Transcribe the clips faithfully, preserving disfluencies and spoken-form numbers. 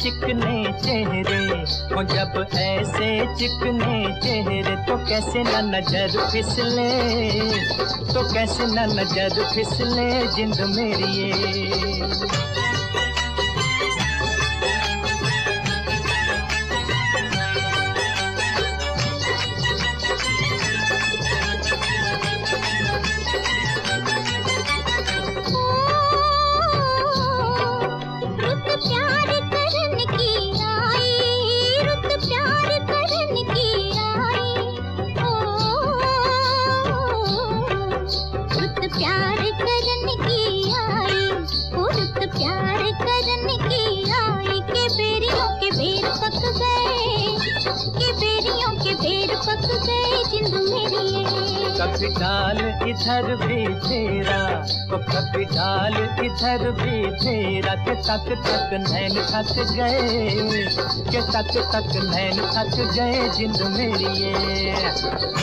चिकने चेहरे, वो जब ऐसे चिकने चेहरे तो कैसे न नजर फिसले, तो कैसे न नजर फिसले जिंद मेरी ये। कभी डाल इधर भी फेरा, तो कभी डाल इधर भी फेरा, के तक तक नैन थक गए, के तक तक नैन थक गए जिंद मेरी ये।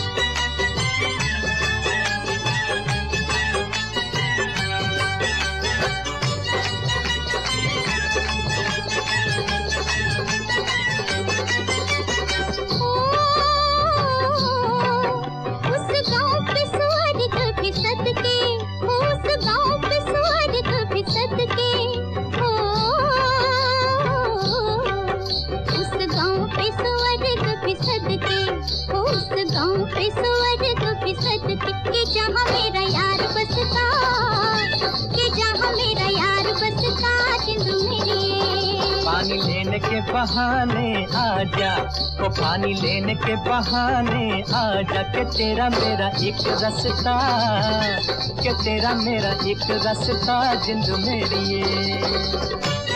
पानी लेने के बहाने आजा, तो पानी लेने के बहाने आजा, के तेरा मेरा एक रास्ता, के तेरा मेरा एक रास्ता जिंद मेरी ये।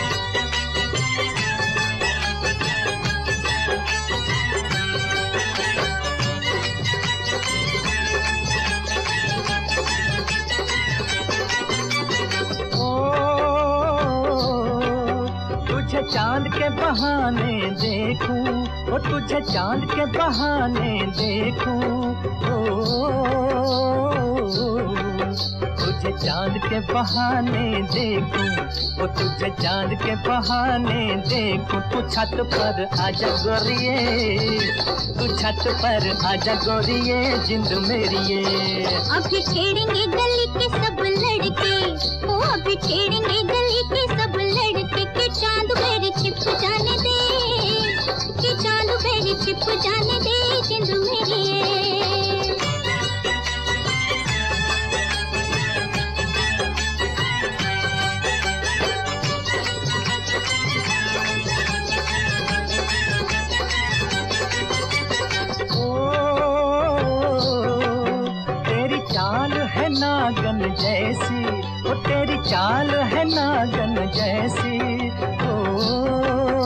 चांद के बहाने देखूं, ओ तुझे चांद के बहाने देखूं, ओ तुझे चांद के बहाने देखूं, ओ तुझे चांद के बहाने देखूं। तू छत पर आजा गोरिये, तू छत पर आजा गोरिये जिंद मेरी ये। अभी छेड़ेंगे गली के सब लड़के, ओ अभी छेड़ेंगे गली के सब लड़के, के चांद मेरे छिप जाने दे, के चांद मेरे छिप जाने दे जिंद मेरी ये। नागन जैसी, ओ तेरी चाल है नागन जैसी, ओ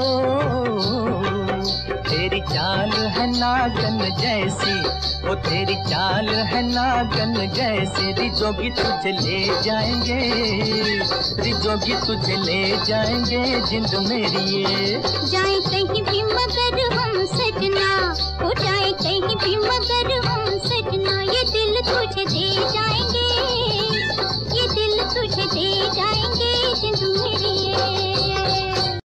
तेरी चाल है नागन जैसी, ओ तेरी चाल है नागन जैसी। रिजोगी तुझे ले जाएंगे, रिजोगी तुझे ले जाएंगे जिंद मेरी ये। जाए कहीं भी मगर हम सजना, हो जाए कहीं